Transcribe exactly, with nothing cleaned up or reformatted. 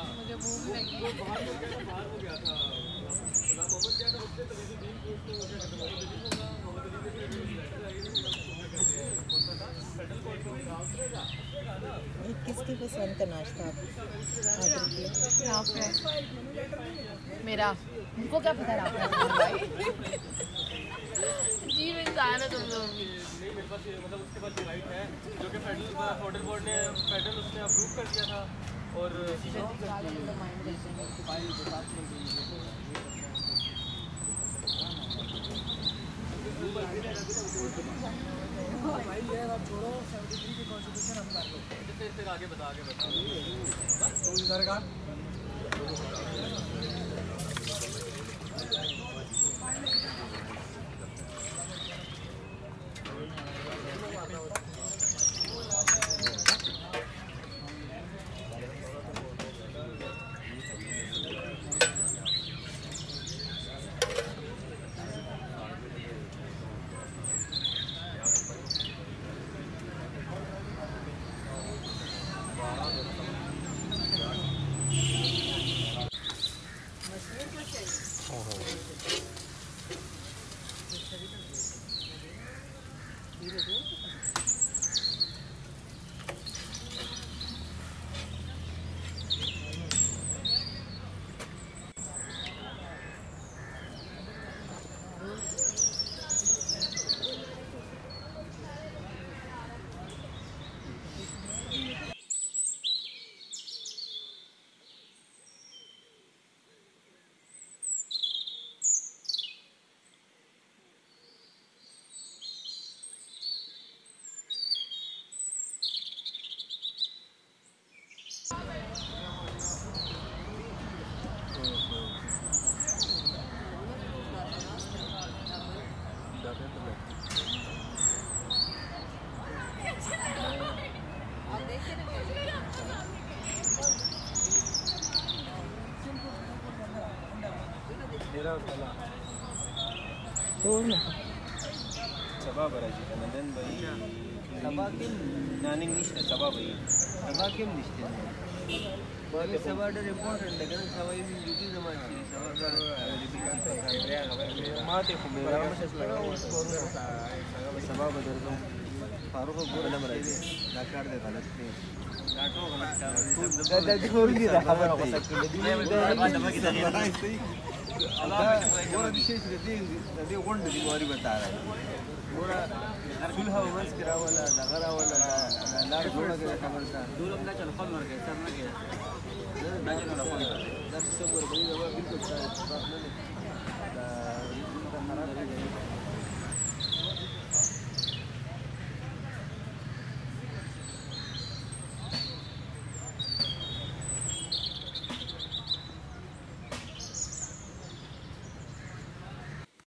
मुझे भूख लगी। बाहर हो गया था, बाहर हो गया था मोहम्मद क्या था उससे तो वैसे दिन को तो क्या कहते हैं मोहम्मद अली होगा मोहम्मद अली के कौन सा था पेट्रोल कौन सा उतरेगा उतरेगा ना। ये किसकी पसंद का नाश्ता ऑर्डर किया? यहाँ पे मेरा उनको क्या पता रहा भाई जी इंसान है तुम लोग। नहीं मेरे पास मतलब उसके पास राइट है जो कि फेडरल होटल बोर्ड ने फेडरल उसने अप्रूव कर दिया था और आगे बता आगे बता Sono. Sababa raji kana dan bai sabakim naning nishte sababa yi sabakim nishte bale sabada important है ना सवाई में ड्यूटी जमा की sabada माते को मेरा मशस लगा sababa दर्दों फारूक को अलम राजी डॉक्टर दे गलत थे डाटो गलत का दादी हो नहीं रहा खबर को सकते दुनिया में दवा की दवाई पूरा विशेष रहती है ये कौन बीमारी बता रहा है पूरा चूल्हा बस करा वाला नगरा वाला लार जोड़ा के खबर था दो लोग ना चल फोन मार के सब ना के ना चलो फोन कर दस से ऊपर बड़ी दवा बिल्कुल